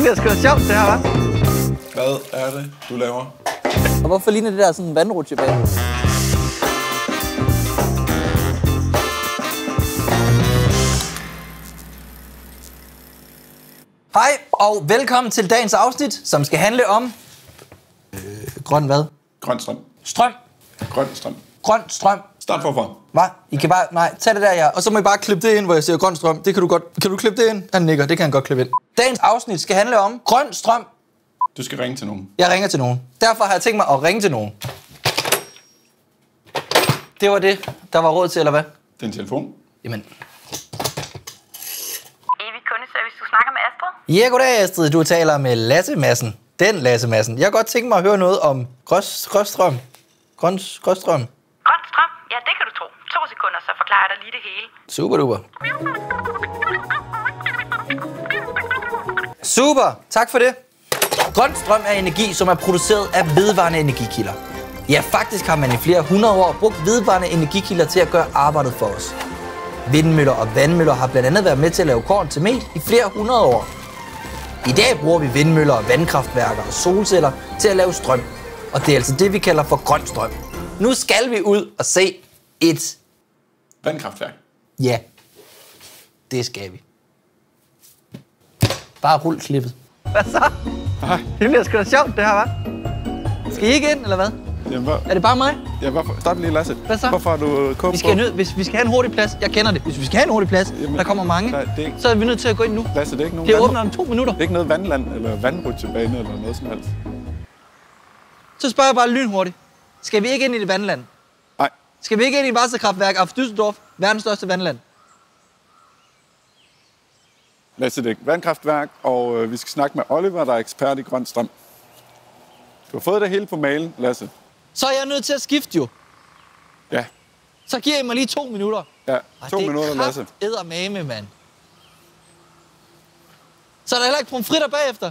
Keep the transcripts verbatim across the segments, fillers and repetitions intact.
bliver sgu da sjovt, det her, hva'? Hvad er det, du laver? Og hvorfor ligner det der sådan en vandrutsjebane? Hej, og velkommen til dagens afsnit, som skal handle om... Øh, grøn hvad? Grøn strøm. Strøm. Grøn strøm. Grøn strøm. Start forfra. Hvad? I kan bare... Nej, tag det der, ja. Og så må I bare klippe det ind, hvor jeg siger grøn strøm. Det kan du godt... Kan du klippe det ind? Han nikker, det kan han godt klippe ind. Dagens afsnit skal handle om grøn strøm. Du skal ringe til nogen. Jeg ringer til nogen. Derfor har jeg tænkt mig at ringe til nogen. Det var det, der var råd til, eller hvad? Det er en telefon. Jamen... Evig kundeservice, du snakker med Astrid? Ja, goddag Astrid. Du taler med Lasse Madsen. Den Lasse Madsen. Jeg har godt tænkt mig at høre noget om grøs, grøsstrøm. Grøn, grøsstrøm. Grøn strøm? Ja, det kan du tro. To sekunder, så forklarer jeg dig lige det hele. Super duper. Super. Tak for det. Grøn strøm er energi, som er produceret af vedvarende energikilder. Ja, faktisk har man i flere hundrede år brugt vedvarende energikilder til at gøre arbejdet for os. Vindmøller og vandmøller har blandt andet været med til at lave korn til mel i flere hundrede år. I dag bruger vi vindmøller og vandkraftværker og solceller til at lave strøm. Og det er altså det, vi kalder for grøn strøm. Nu skal vi ud og se et... Vandkraftværk. Ja, det skal vi. Bare rul klippet. Hvad så? Hej. Det bliver sgu da sjovt, det her, hva'? Skal I ikke ind, eller hvad? Jamen, hvad? Er det bare mig? Ja, hvorfor? Start lige, Lasse. Hvad så? Hvorfor har du kåben Vi skal nød, hvis vi skal have en hurtig plads, jeg kender det. Hvis vi skal have en hurtig plads, Jamen, der kommer mange, nej, det er ikke... så er vi nødt til at gå ind nu. Lasse, det er ikke nogen Det vand... åbner om to minutter. Det er ikke noget vandland eller vandrutsjebane eller noget som helst. Så spørger jeg bare lynhurtigt. Skal vi ikke ind i det vandland? Nej. Skal vi ikke ind i Wasserkraftwerk af Düsseldorf, verdens største vandland? Lasse, det er et vandkraftværk, og øh, vi skal snakke med Oliver, der er ekspert i grøn strøm. Du har fået det hele på mailen, Lasse. Så er jeg nødt til at skifte jo. Ja. Så giver I mig lige to minutter. Ja, to minutter, Lasse. Og det er krafteddermame, mand. Så er der heller ikke pomfritter bagefter.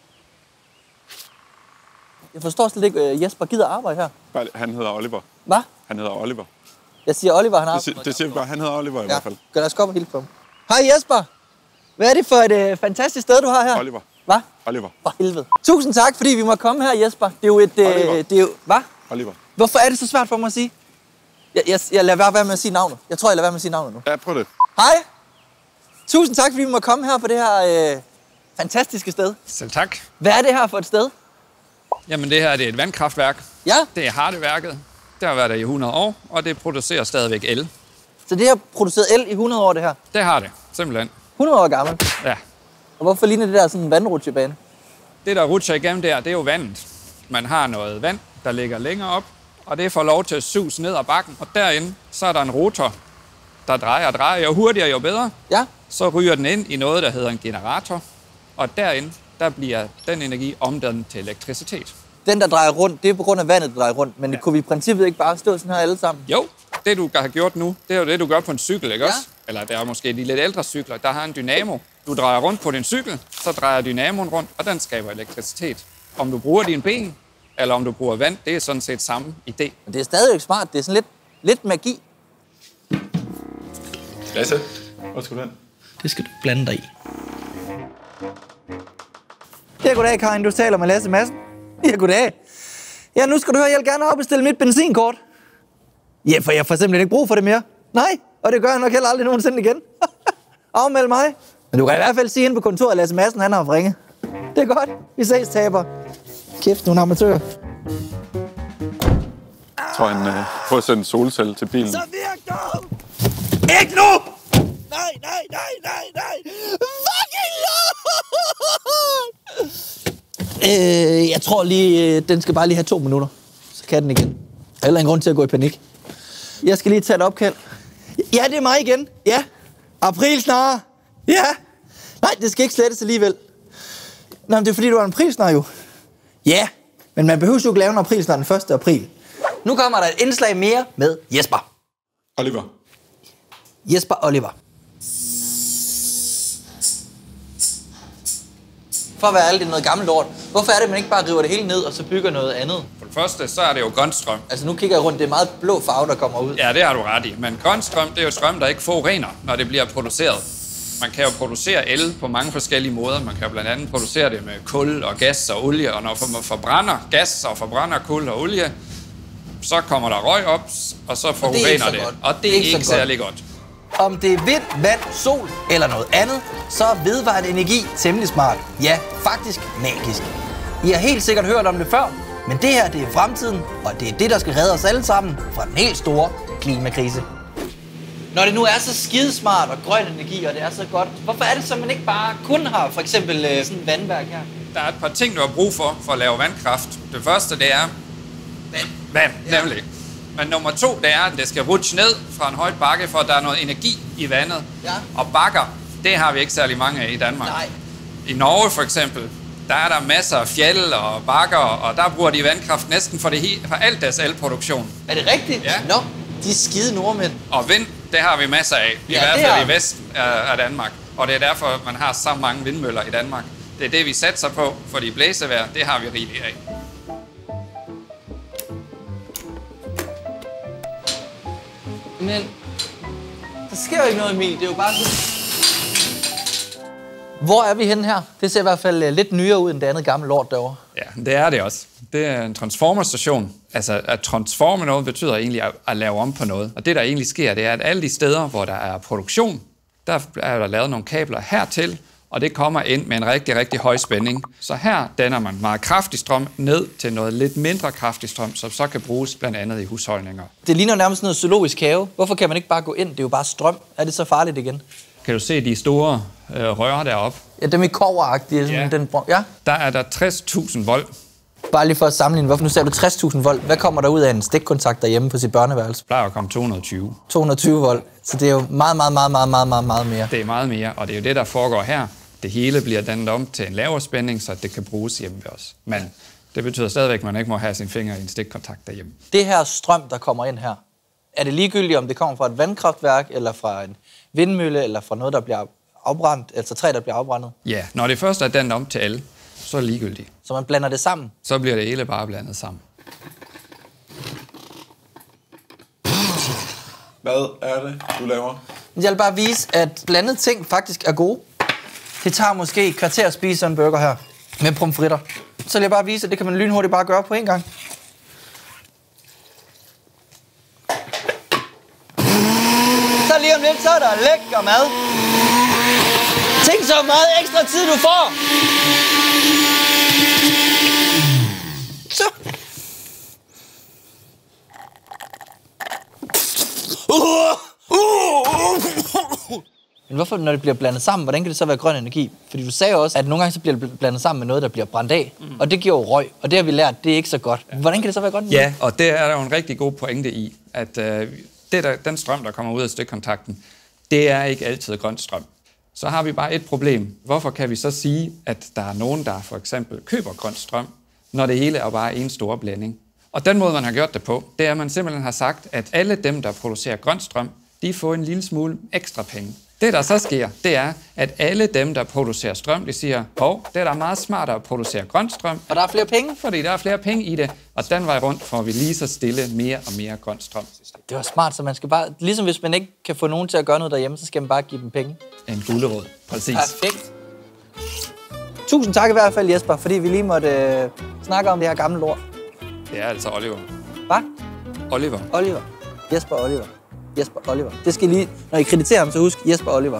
Jeg forstår slet ikke, at Jesper gider arbejde her. Bare- Han hedder Oliver. Hvad? Han hedder Oliver. Jeg siger Oliver, han har... Det, siger, det siger vi bare, han hedder Oliver i ja. hvert fald. Gør lad os gå op og hilse på ham. Hej Jesper. Hvad er det for et øh, fantastisk sted, du har her? Oliver. Hvad? Oliver. For helvede. Tusind tak, fordi vi må komme her, Jesper. Det er jo et... Øh, Oliver. det er jo... Hvad? Oliver. Hvorfor er det så svært for mig at sige? Jeg, jeg, jeg lader være med at sige navnet. Jeg tror, jeg lader være med at sige navnet nu. Ja, prøv det. Hej. Tusind tak, fordi vi må komme her på det her øh, fantastiske sted. Selv tak. Hvad er det her for et sted? Jamen det her det er et vandkraftværk. Ja, Det er Hardeværket. Det har været der i hundrede år, og det producerer stadigvæk el. så det har produceret el i hundrede år, det her. Det har det, simpelthen. hundrede år gammel. Ja. Og hvorfor ligner det der sådan en vandrutsjebane? Det, der rutscher igennem der, det er jo vandet. Man har noget vand, der ligger længere op, og det får lov til at sus ned ad bakken. Og derinde, så er der en rotor, der drejer og drejer. Jo hurtigere, jo bedre. Ja, Så ryger den ind i noget, der hedder en generator. Og derinde, der bliver den energi omdannet til elektricitet. den der drejer rundt, det er på grund af vandet, der drejer rundt. Men ja. Kunne vi i princippet ikke bare stå sådan her alle sammen? Jo, det du har gjort nu, det er jo det, du gør på en cykel, ikke Ja. også? Eller der er måske de lidt ældre cykler, der har en dynamo. Du drejer rundt på din cykel, så drejer dynamoen rundt, og den skaber elektricitet. Om du bruger dine ben, eller om du bruger vand, det er sådan set samme idé. Men det er stadigvæk smart. Det er sådan lidt, lidt magi. Lasse, hvor skal du hen? Det skal du blande dig i. Ja, goddag, Karin. Du taler med Lasse Madsen. Ja, goddag. Ja, nu skal du høre, jeg vil gerne afbestille mit benzinkort. Ja, for jeg får simpelthen ikke brug for det mere. Nej, og det gør jeg nok heller aldrig nogensinde igen. Afmeld mig. Men du kan i hvert fald sige ind på kontoret, at Lasse Madsen, han har ringet. Det er godt. Vi ses, taber. Kæft, nogle amatører. Jeg tror, han øh, prøver at sende en solcelle til bilen. Så virk dog! Ikke nu! Nej, nej, nej, nej, nej! Fucking lort! Øh, jeg tror lige, øh, den skal bare lige have to minutter. Så kan den igen. Eller en grund til at gå i panik. Jeg skal lige tage et opkald. Ja, det er mig igen. Ja. April snarere. Ja. Nej, det skal ikke slettes alligevel. Nå, men det er fordi, du er en aprilsnar jo. Ja, men man behøver jo ikke lave en aprilsnar den første april. Nu kommer der et indslag mere med Jesper. Oliver. Jesper Oliver. For at være alt det noget gammelt lort. Hvorfor er det, man ikke bare river det hele ned, og så bygger noget andet? For det første, så er det jo grøn strøm. Altså nu kigger jeg rundt, det er meget blå farve, der kommer ud. Ja, det har du ret i. Men grøn strøm, det er jo strøm, der ikke forurener, når det bliver produceret. Man kan jo producere el på mange forskellige måder. Man kan jo blandt andet producere det med kul og gas og olie, og når man forbrænder gas og forbrænder kul og olie, så kommer der røg op, og så forurener det. Godt. Og det er ikke, ikke særlig godt. Om det er vind, vand, sol eller noget andet, så er vedvarende energi temmelig smart. Ja, faktisk magisk. I har helt sikkert hørt om det før, men det her det er fremtiden, og det er det, der skal redde os alle sammen fra den helt store klimakrise. Når det nu er så skidesmart og grøn energi, og det er så godt, hvorfor er det så, man ikke bare kun har for eksempel øh, sådan et vandværk her? Der er et par ting, du har brug for, for at lave vandkraft. Det første, det er Vand. vand, Ja. nemlig. Men nummer to, det er, at det skal rutsche ned fra en højt bakke, for at der er noget energi i vandet. Ja. Og bakker, det har vi ikke særlig mange af i Danmark. Nej. I Norge for eksempel, der er der masser af fjeld og bakker, og der bruger de vandkraft næsten for, det he- for alt deres elproduktion. Er det rigtigt? Ja. Nå, de er skide nordmænd. Og vind, det har vi masser af, i Ja, hvert det fald har i vi. vesten af af Danmark. Og det er derfor, man har så mange vindmøller i Danmark. Det er det, vi satser på, fordi blæsevejr, det har vi rigeligt af. Men der sker jo ikke noget, Emil. Det er jo bare sådan. Hvor er vi henne her? Det ser i hvert fald lidt nyere ud end det andet gamle lort derovre. Ja, det er det også. Det er en transformerstation. Altså, at transforme noget betyder egentlig at, at lave om på noget. Og det, der egentlig sker, det er, at alle de steder, hvor der er produktion, der er der lavet nogle kabler hertil, og det kommer ind med en rigtig, rigtig høj spænding. Så her danner man meget kraftig strøm ned til noget lidt mindre kraftig strøm, som så kan bruges blandt andet i husholdninger. Det ligner nærmest noget zoologisk have. Hvorfor kan man ikke bare gå ind? Det er jo bare strøm. Er det så farligt igen? Kan du se de store øh, rør deroppe? Ja, dem i kobberagtige. Sådan Ja. den, ja. Der er der tres tusind volt. Bare lige for at sammenligne. Hvorfor nu sagde du tres tusind volt? Hvad kommer der ud af en stikkontakt derhjemme på sit børneværelse? Der plejer at komme to hundrede og tyve. to hundrede og tyve volt. Så det er jo meget, meget, meget, meget, meget, meget, meget mere. Det er meget mere, og det er jo det, der foregår her. Det hele bliver dannet om til en lavere spænding, så det kan bruges hjemme ved os. Men det betyder stadigvæk, at man ikke må have sine fingre i en stikkontakt derhjemme. Det her strøm, der kommer ind her, er det ligegyldigt, om det kommer fra et vandkraftværk, eller fra en vindmølle, eller fra noget, der bliver afbrændt, altså træ, der bliver afbrændet? Ja, når det først er dannet om til el, så er det ligegyldigt. Så man blander det sammen? Så bliver det hele bare blandet sammen. Hvad er det, du laver? Jeg vil bare vise, at blandede ting faktisk er gode. Det tager måske et kvarter at spise sådan en burger her, med pomfritter. Så vil jeg bare vise, at det kan man lynhurtigt bare gøre på en gang. Så lige om lidt, så er der lækker mad. Tænk så meget ekstra tid, du får. Så. Men hvorfor, når det bliver blandet sammen, hvordan kan det så være grøn energi? Fordi du sagde jo også, at nogle gange så bliver det blandet sammen med noget, der bliver brændt af. Mm. Og det giver jo røg, og det har vi lært, det er ikke så godt. Hvordan kan det så være grøn energi? Ja, og det er der jo en rigtig god pointe i, at øh, det der, den strøm, der kommer ud af stikkontakten, det er ikke altid grøn strøm. Så har vi bare et problem. Hvorfor kan vi så sige, at der er nogen, der for eksempel køber grøn strøm, når det hele er bare en stor blanding? Og den måde, man har gjort det på, det er, at man simpelthen har sagt, at alle dem, der producerer grøn strøm, de får en lille smule ekstra penge. Det, der så sker, det er, at alle dem, der producerer strøm, de siger, hov, det er da meget smartere at producere grøn strøm, Og der er flere penge? fordi der er flere penge i det, og den vej rundt får vi lige så stille mere og mere grøn strøm. Det var smart, så man skal bare... Ligesom hvis man ikke kan få nogen til at gøre noget derhjemme, så skal man bare give dem penge. En gulerod, præcis. Perfekt. Tusind tak i hvert fald, Jesper, fordi vi lige måtte øh, snakke om det her gamle lort. Det er altså Oliver. Hvad? Oliver. Oliver. Jesper Oliver. Jesper Oliver. Det skal I lige... Når I krediterer ham, så husk Jesper Oliver.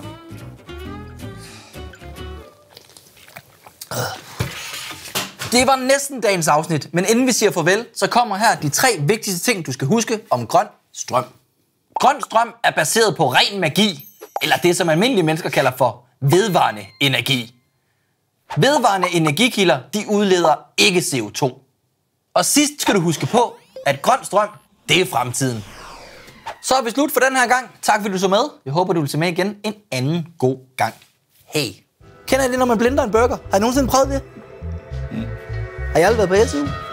Det var næsten dagens afsnit, men inden vi siger farvel, så kommer her de tre vigtigste ting, du skal huske om grøn strøm. Grøn strøm er baseret på ren magi, eller det, som almindelige mennesker kalder for vedvarende energi. Vedvarende energikilder, de udleder ikke C O to. Og sidst skal du huske på, at grøn strøm, det er fremtiden. Så er vi slut for den her gang. Tak fordi du så med. Jeg håber, du vil se med igen en anden god gang. Hey. Kender I det, når man blinder en burger? Har I nogensinde prøvet det? Mm. Har I aldrig været på S U?